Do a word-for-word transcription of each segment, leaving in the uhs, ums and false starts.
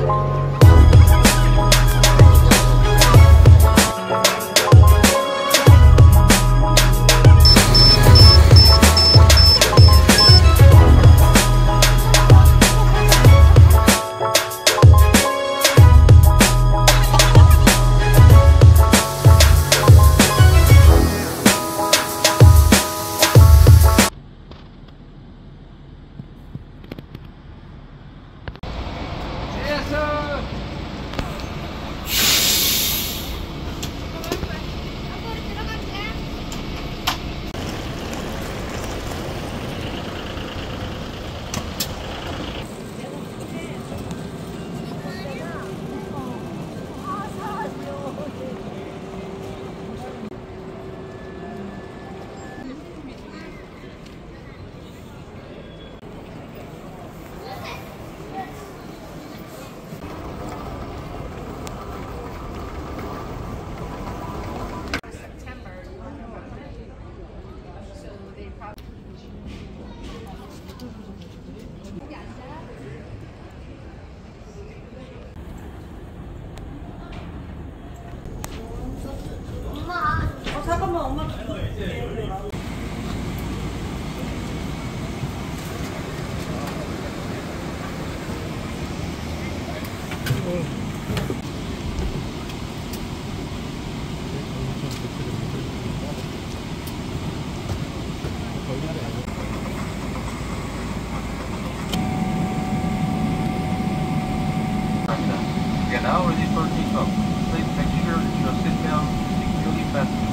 잠깐만 엄마. We are now ready for takeoff. Please make sure your seatbelt is securely fastened.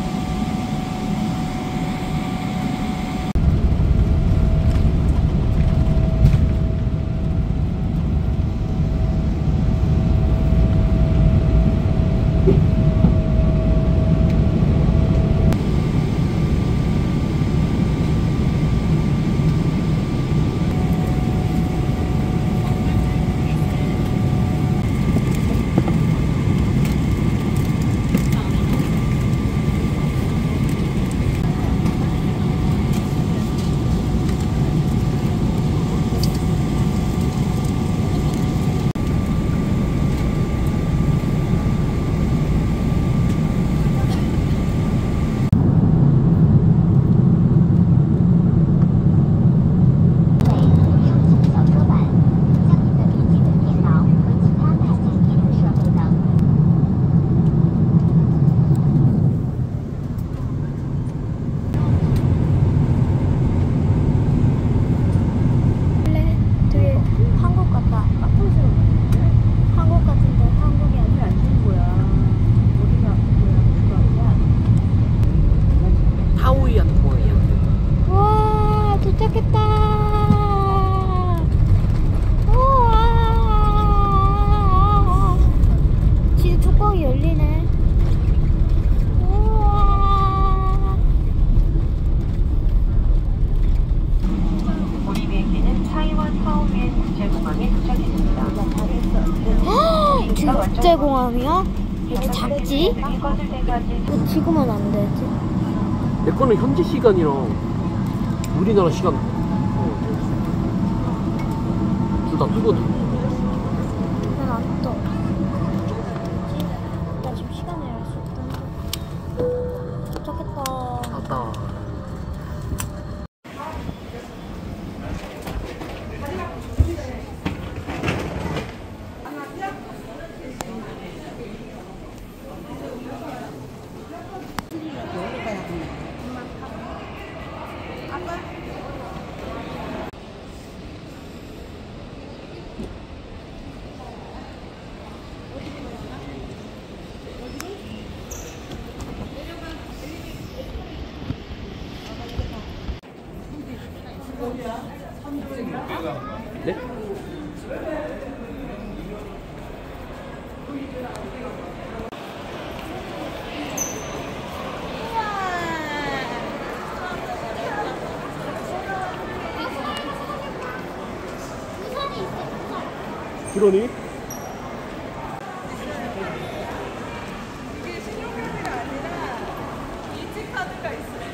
국제공항이야? 왜 이렇게 작지? 이거 지구면 안 되지? 내 거는 현지 시간이랑 우리나라 시간 둘 다 뜨거든. 난 안 떠. 나 지금 시간을 알 수 없다는. 도착했다. 맞다. 네? 그러니? 이게 신용카드가 아니라 이지카드가 있어요.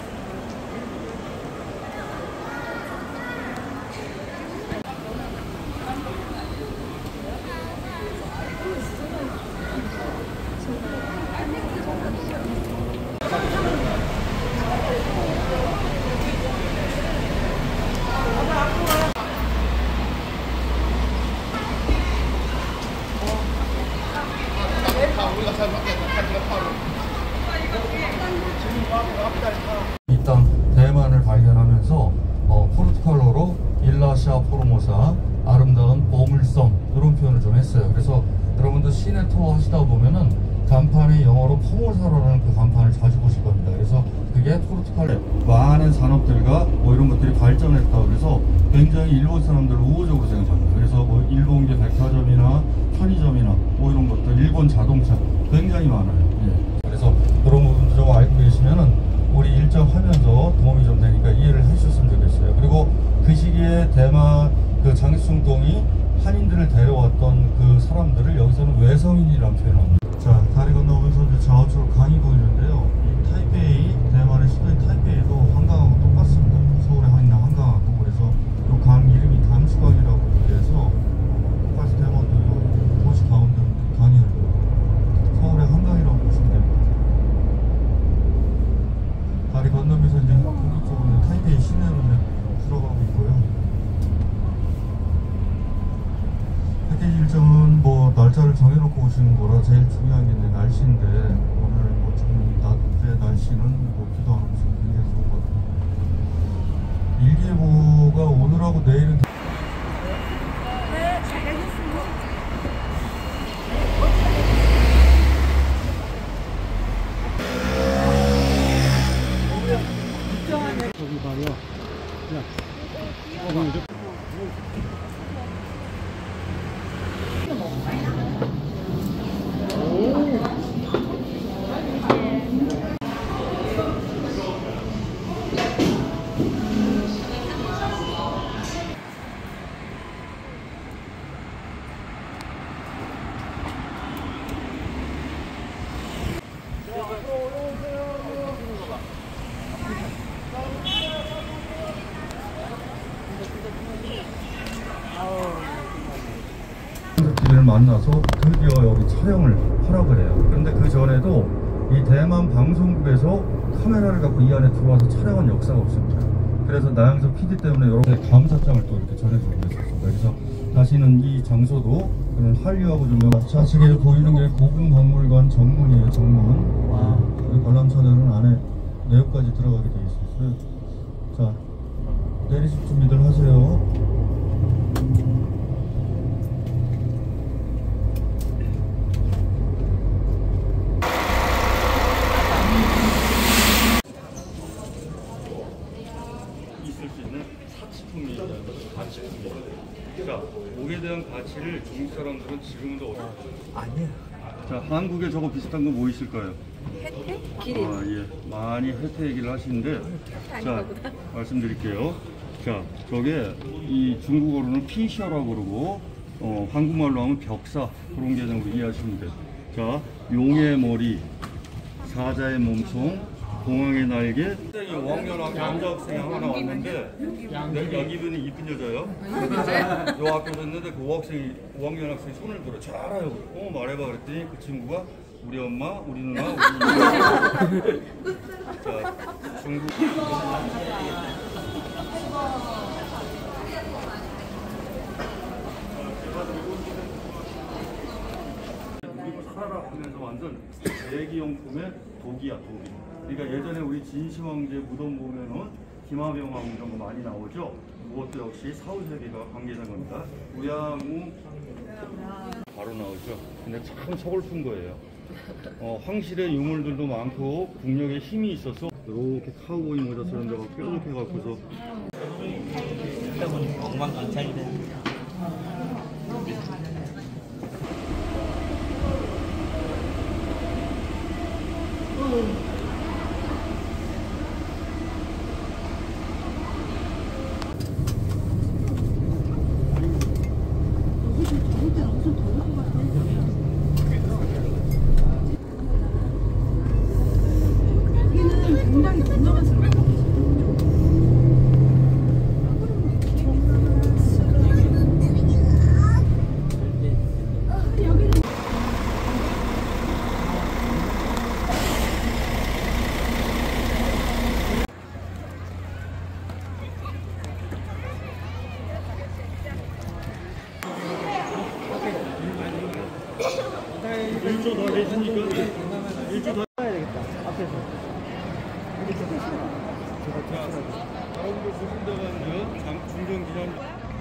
이 땅 대만을 발견하면서 어, 포르투갈어로 일라샤 포르모사 아름다운 보물섬 이런 표현을 좀 했어요. 그래서 여러분들 시내 투어 하시다 보면은 간판에 영어로 포모사로라는 그 간판을 자주 보실 겁니다. 그래서 그게 포르투갈의 많은 산업들과 뭐 이런 것들이 발전했다 그래서 굉장히 일본 사람들을 우호적으로 생각합니다. 그래서 뭐 일본계 백화점이나 편의점이나 뭐 이런 것들, 일본 자동차 굉장히 많아요. 예. 그래서 그런 부분도 좀 알고 계시면은 우리 일정 하면서 도움이 좀 되니까 이해를 해주셨으면 좋겠어요. 그리고 그 시기에 대만 그 장수성동이 한인들을 데려왔던 그 사람들을 여기서는 외성인이라는 표현을 합니다. 자, 다리 건너오면서 이제 좌우쪽으로 강이 보이는데요. 이 타이페이, 대만의 수도인 타이페이도 한강하고 똑같습니다. 서울에 있는 한강하고. 그래서 이 강 이름이 담수강이라고 얘기해서 똑같이 대만도 이 도시 가운데 강이 흘러요. 서울의 한강이라고 보시면 됩니다. 다리 건너면서 이제 거기 쪽으로 타이페이 시내로 들어가고 있고요. 패키지 일정은 뭐 날짜를 정해놓고 오시는 거라 제일 중요한 게 이제 날씨인데 오늘 뭐 좀 낮에 날씨는 뭐 비도 안 오고 굉장히 좋은 것 같아요. 일기예보가 오늘하고 내일은 네, 잘 알겠습니다. 저기 말이야. 야, 저기 이제 를 만나서 드디어 여기 촬영을 하라고 해요. 그런데 그 전에도 이 대만 방송국에서 카메라를 갖고 이 안에 들어와서 촬영한 역사가 없습니다. 그래서 나영석 피디 때문에 여러분의 감사장을 또 이렇게 전해주고 있었습니다. 그래서 다시는 이 장소도 그런 한류하고 좀 좌측에 보이는 게 고궁박물관 정문이에요. 정문. 와. 이 관람차들은 안에 내역까지 들어가게 돼 있었어요. 자, 내리실 준비들 하세요. 자, 목에 대한 가치를 중국 사람들은 지금도 어려. 아니야. 자, 한국에 저거 비슷한 거 뭐 있을까요? 혜택? 기린. 아, 예. 많이 혜택 얘기를 하시는데, 자, 말씀드릴게요. 자, 저게 이 중국어로는 피셔라고 그러고, 어, 한국말로 하면 벽사 그런 개념으로 이해하시면 돼요. 자, 용의 머리, 사자의 몸통, 공항의 날개. 학생이 오학년하고 남자 학생이 하나 왔는데 여기 분이 이쁜 여자예요. 요 학교 됐는데 그 오학생이 오학년 학생이 손을 들어 잘 알아요. 어 말해봐 그랬더니 그 친구가 우리 엄마, 우리 누나, 우리 자 중국. 우리 살아라 하면서 완전 대기용품의 독이야 독이. 그러니까 예전에 우리 진시황제 무덤 보면은 김하병왕 이런 거 많이 나오죠. 그것도 역시 사후세계가 관계된 겁니다. 우양우 바로 나오죠. 근데 참 서글픈 거예요. 어, 황실의 유물들도 많고 국력에 힘이 있어서 이렇게 카우보이 모자처럼 데가 뾰족해 갖고서 엉망진창이네. 일 조 더 해주니까 일 조 더 해야 되겠다. 앞에서. 이렇게 대신하. 제가 대신하고. 여러분들 보신 데가 이제 장 중정 기념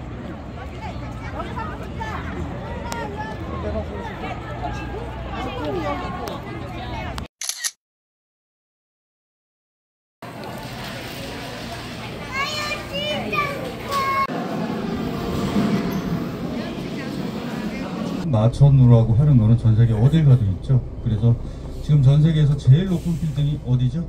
마천루라고 하는 거는 전 세계 어딜 가도 있죠. 그래서 지금 전 세계에서 제일 높은 빌딩이 어디죠?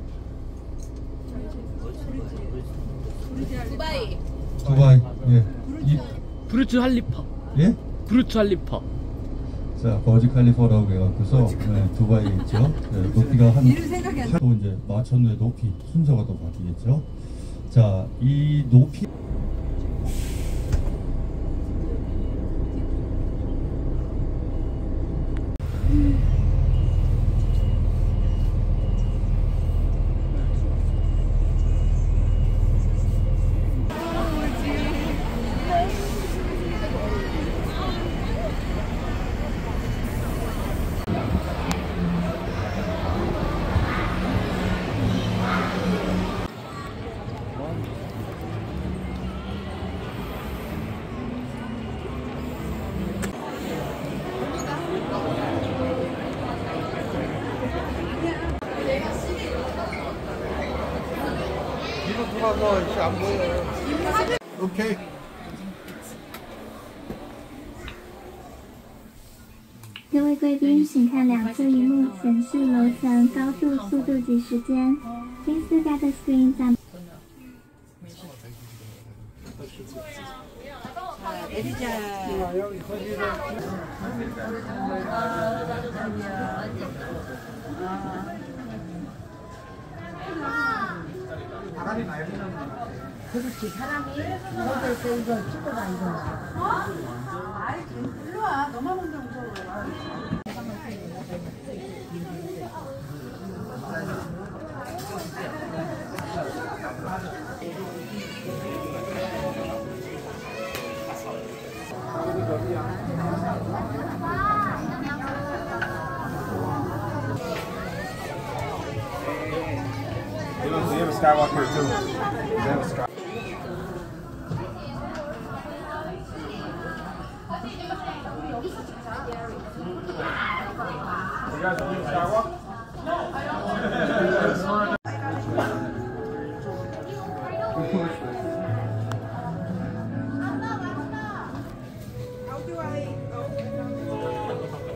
두바이. 두바이. 예. 이, 브루츠 할리파. 예? 브루츠 할리파. 자, 버지 칼리퍼라고 해갖고서 네, 두바이에 있죠. 네, 높이가 한 또 이제 마천루의 높이 순서가 또 바뀌겠죠. 자, 이 높이 Okay. 各位贵宾，请看两侧荧幕显示楼层、高度、速度及时间。Please look at the screen that 그렇지 사람이 거기에서 이거 찍고 다니고 아이, 일로 와. 너만 먼저 무서워. They have a Skywalker too. They have a Sky. You guys want to Skywalk? How do I go?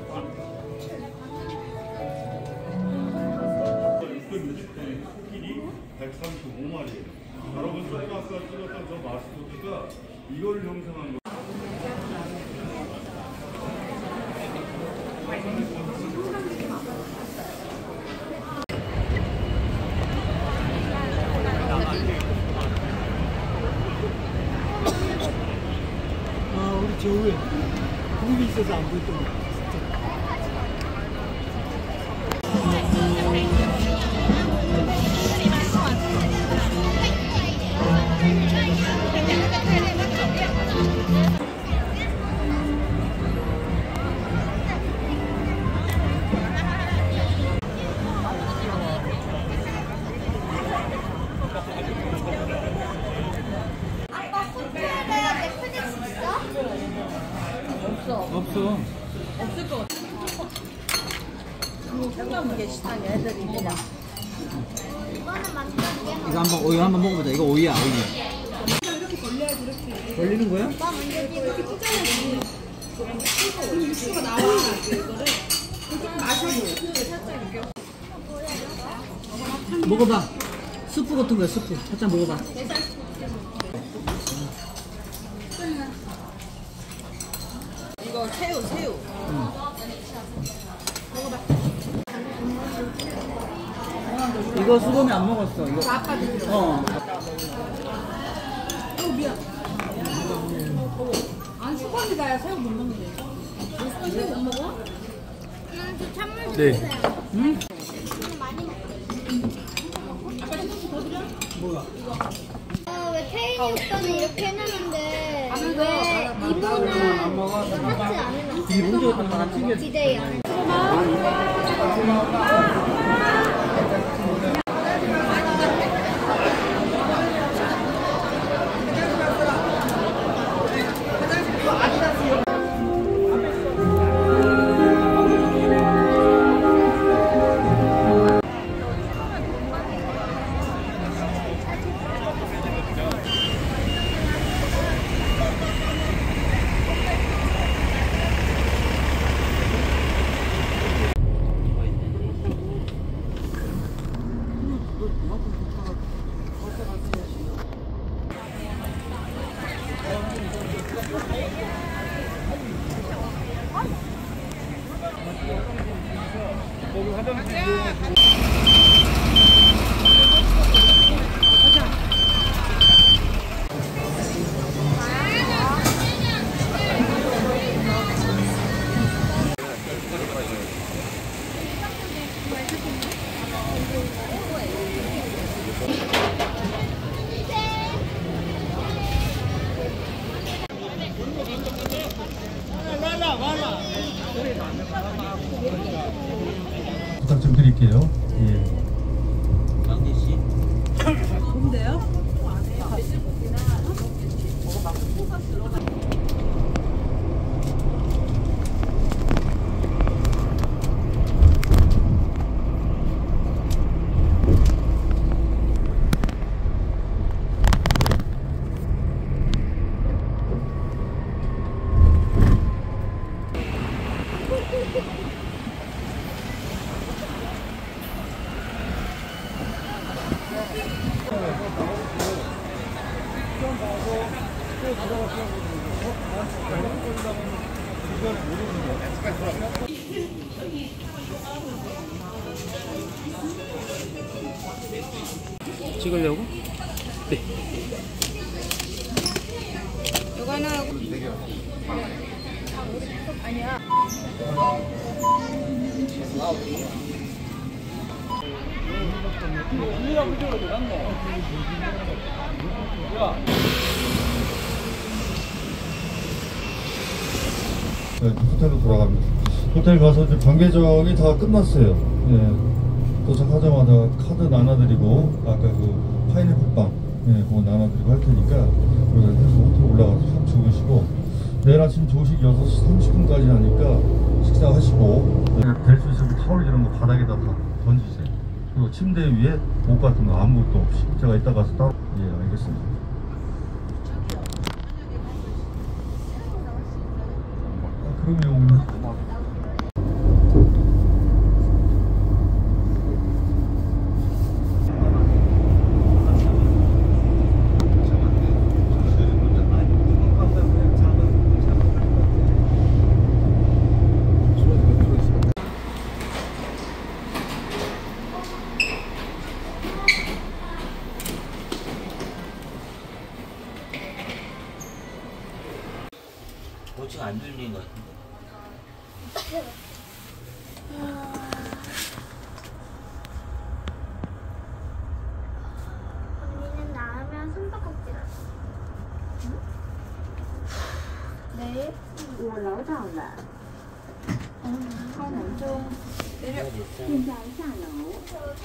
코끼리 백삼십오 마리예요. 여러분 저희가 아까 찍었던 저 마스코트가 이걸 형성한 거. 아, 우리 저우에 구름이 있어서 안 보였던 거. 없어. 없을 것 같아. 이게 식당 애들이 그냥 이거 한번 오이 한번 먹어보자. 이거 오이야 오이. 이렇게 걸려야지, 이렇게. 걸리는 거야? 이렇게 찢어야지. 그럼 육수가 나와. 이거를 조금 마셔줘. 살짝 이렇게. 먹어봐. 스프 같은 거야 스프. 살짝 먹어봐. 이거 새우, 새우. 응. 이거 수범이 안 먹었어. 이거. 아빠 드려. 어. 어, 미안. 안 수건이다. 새우 못 먹는데. 수건 새우 못 먹어? 네. 응? 아빠 조금씩 더 드려? 뭐야? 아, 왜 태인이 오빠는 이렇게 해놨는데 왜 이모는 이거 하트 안 해놨어? 디데이 안 해놨어? 부탁 좀 드릴게요. 예. 막내 씨. 좋은데요? 찍으려고? 네. 이거 하나 하고 아니야. 네, 호텔로 돌아갑니다. 호텔 가서 이제 방배정이 다 끝났어요. 예. 도착하자마자 카드 나눠드리고 아까 그 파인애플 빵, 예, 그거 나눠드리고 할 테니까 그래서 해서 호텔 올라가서 푹 주무시고 내일 아침 조식 여섯 시 삼십 분까지 하니까 식사하시고 될 수 있으면 타올 이런 거 바닥에다 다 던지세요. 그리고 침대 위에 옷 같은 거 아무것도 없이 제가 이따 가서 따로. 예, 알겠습니다. 아, 그럼요. 보증 안 들린 것 같은데. 언니는 나으면 숨바꼭질 하자. 응? 내일? 五楼到了，开门中， 내려. 现在下楼。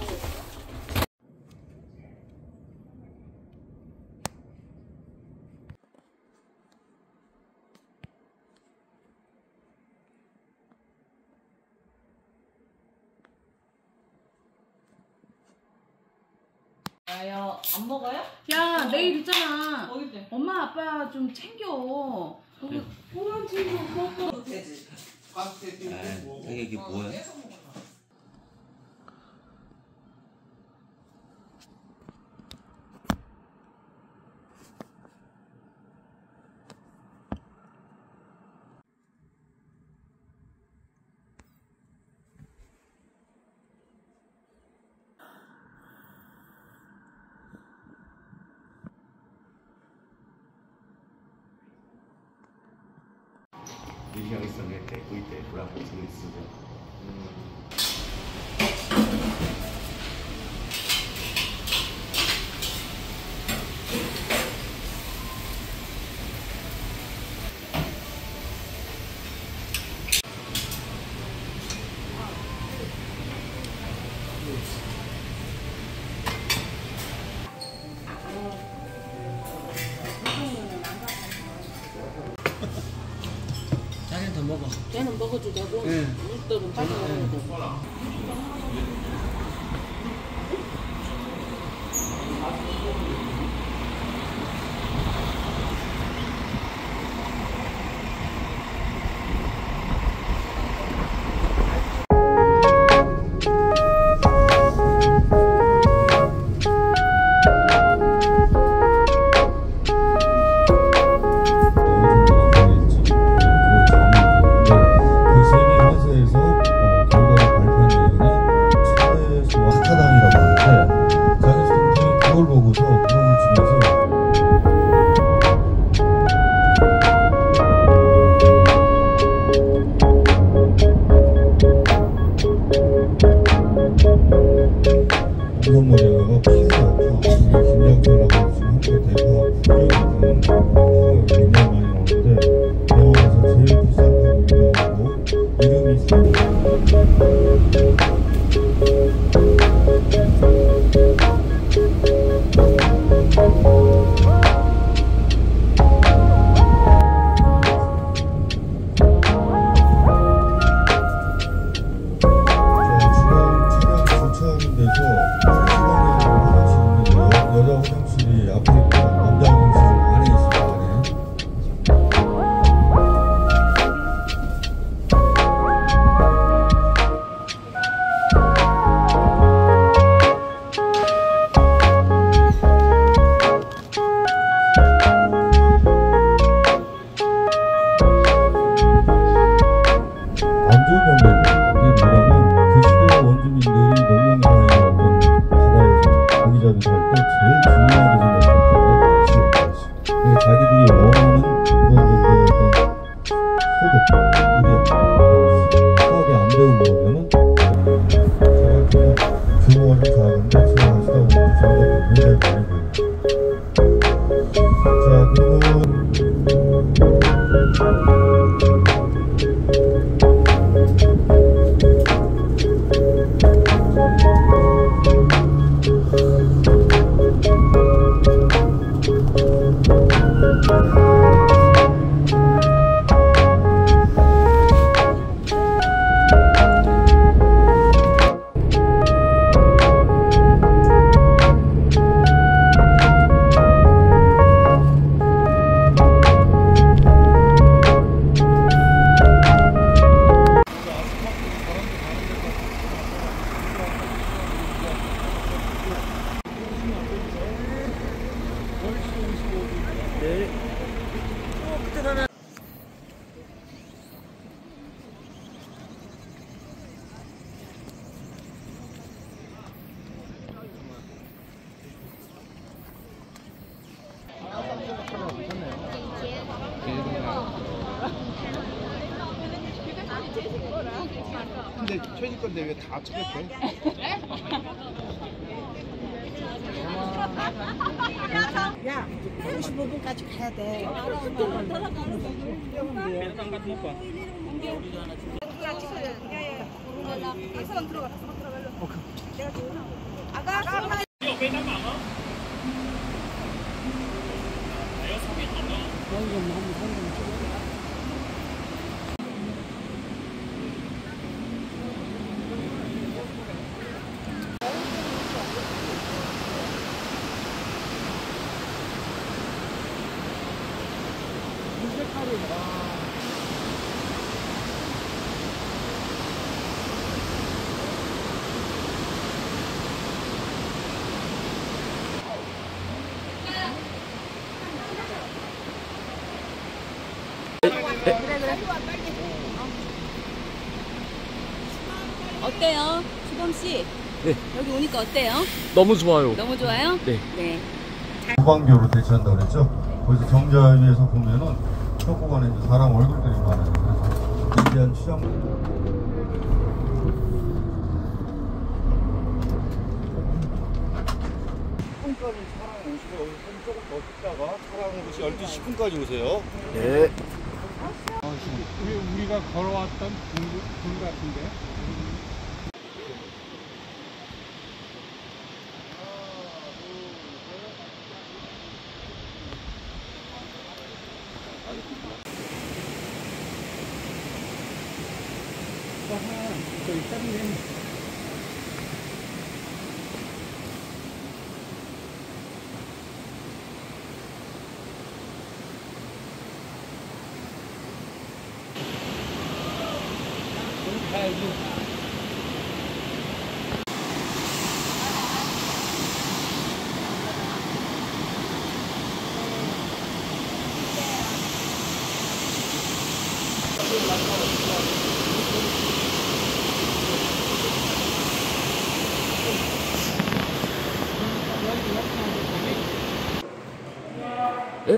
야야 안 먹어요? 야 내일 있잖아. 어딘데? 엄마 아빠 좀 챙겨. 뭐랑 챙겨 먹어. 아, 이게 이게 뭐야? Vigiam isso também, que é cuide, por exemplo, sobre isso. 음. 라면은 먹어주자고. 네. 물떡은 자주 먹어야 돼. 우선머리가 파이가 김장철라고 지금 한국 대파 파가 굉장히 많이 나오는데 병원에서 제일 비싼 파로 유명하고 이름이 자기들이 원하는 그런 정도의 어떤 소득, 수학이 안 되고 그러면은 제가 그냥 규모가 좀 작은데 제가 하시다 보면 정답이 굉장히 많이 보여요. 자, 그리고 근데 최저건데 왜 다 처했대? 야, 오십오 분까지 가야 돼. 어때요? 수범 씨? 네. 여기 오니까 어때요? 너무 좋아요. 너무 좋아요? 네. 네. 후방교로 대체한다고 그랬죠? 거기서 정자 위에서 보면은 첫 구간에 이제 사람 얼굴들이 많아요. 그래서 인디안 시장. 분까지 차량 오시고 여기 조금 더 찍다가 차량 오시 열두 시 십 분까지 오세요. 네. 우리, 우리가 걸어왔던 길, 길 같은데. 거 하나 저기 땄네. 에?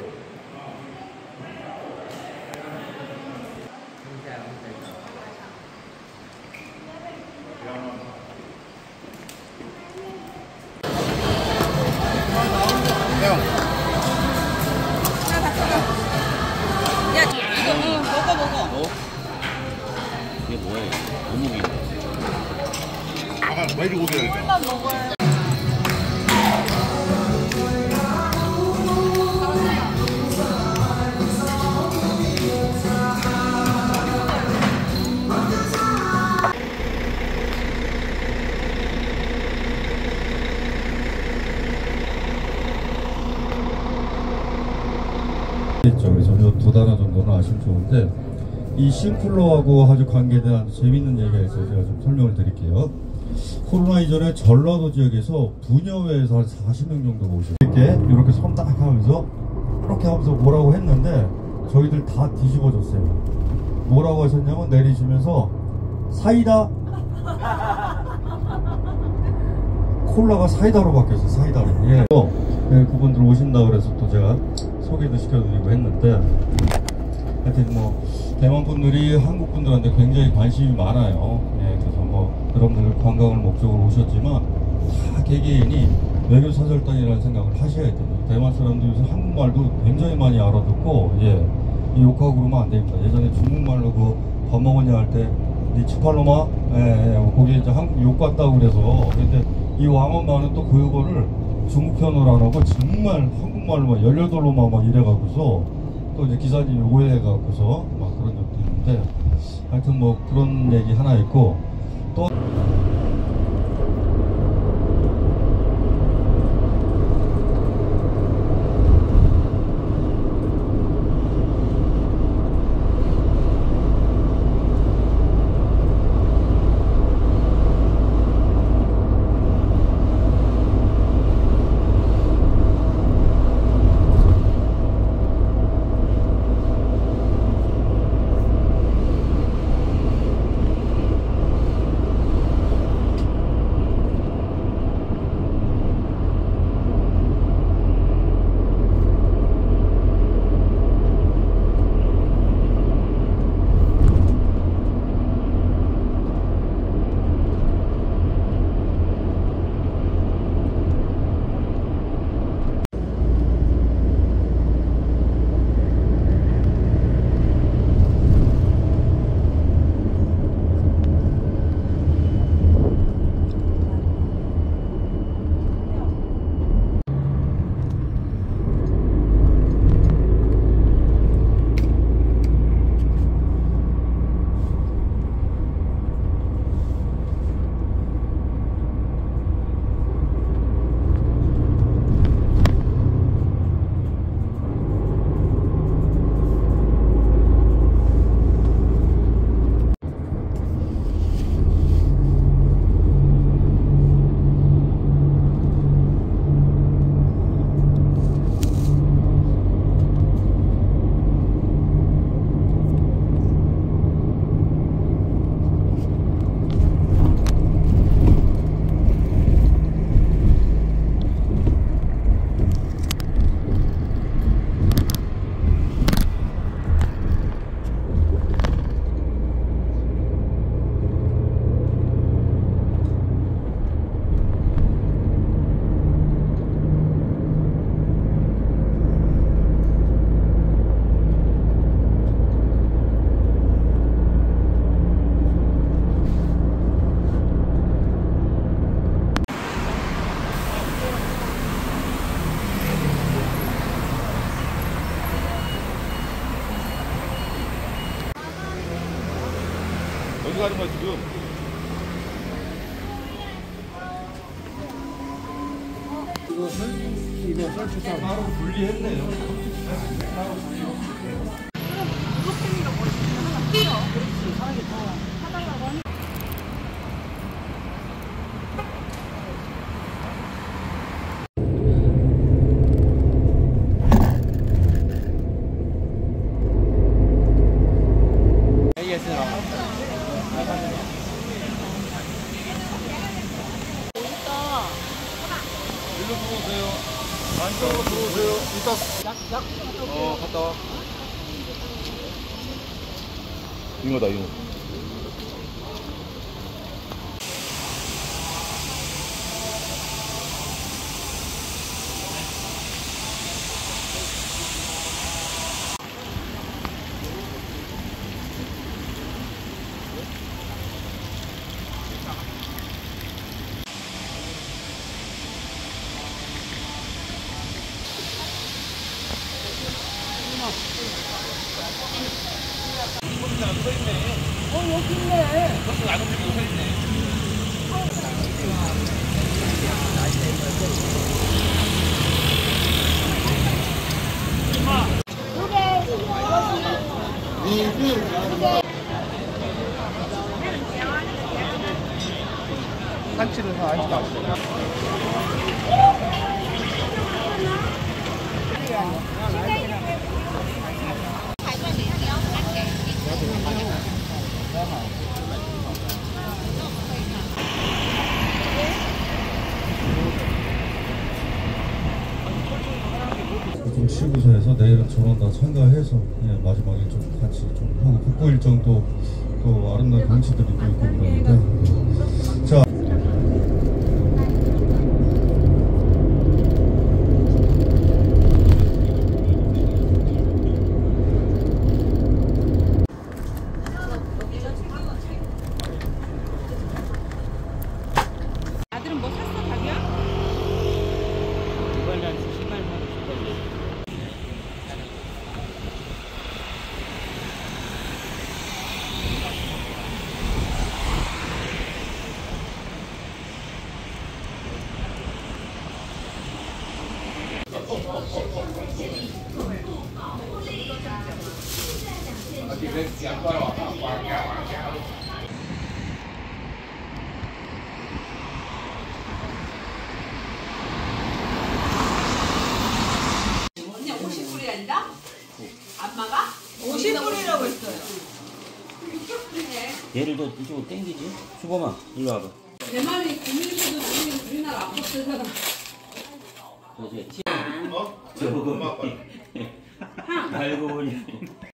야, 이거 응, 먹어 먹어. 어? 이게 뭐예요? 어묵이. 아까 매일 오게 되죠. 술만 먹어요. 있죠. 그래서 두 단어 정도는 아시면 좋은데 이 싱쿨러하고 아주 관계된 아주 재밌는 얘기가 있어요. 제가 좀 설명을 드릴게요. 코로나 이전에 전라도 지역에서 부녀회에서 한 사십 명 정도가 오셨어요. 이렇게 이렇게 손 딱 하면서 이렇게 하면서 뭐라고 했는데 저희들 다 뒤집어졌어요. 뭐라고 하셨냐면 내리시면서 사이다 콜라가 사이다로 바뀌었어요. 사이다로. 예. 네, 그분들 오신다 그래서 또 제가 소개도 시켜드리고 했는데 하여튼 뭐 대만 분들이 한국 분들한테 굉장히 관심이 많아요. 예, 그래서 뭐 여러분들 관광을 목적으로 오셨지만 다 개개인이 외교사절단이라는 생각을 하셔야 돼요. 대만 사람들이 요새 한국말도 굉장히 많이 알아듣고 예, 욕하고 그러면 안 됩니다. 예전에 중국말로 그 밥 먹었냐 할 때 니치팔로마 예, 예, 거기에 이제 한국 욕 같다고 그래서 근데 이 왕엄마는 또 그거를 중국 편으로 안 하고 정말 한국말로 막 열여덟로만 막 이래갖고서 또 이제 기사님이 오해해갖고서 막 그런 적도 있는데 하여튼 뭐 그런 얘기 하나 있고 또 이것을 이것을 주사 따로 분리했네요. 따로 분리했어요. 그렇지. 사람이 더 사달라고 하니. 일로 들어오세요. 안쪽으로 들어오세요. 이따 어 갔다 와. 잉어다 잉어. 어, 여기 있네. 버스 안 움직이고 서 있네. 한치를 다 안치도 않고. 좀 시구소에서 내일은 저런 다 참가해서 예, 마지막에 좀 같이 좀 하고 북부 일정도 또 아름다운 경치들이 또 있고 그러니까 자. 아들은 뭐 샀어, 자기야? 이번엔 십만 원 주거든요. 언니 오십 불이 아니라? 안마가? 오십 불이라고 했어요. 얘를 더 이쪽으로 당기지? 수범아, 일로 와봐. 대만이 국민들도 우리 우리나라 아팠을 사람. 저기 티. 어? 저거. 알고 보니.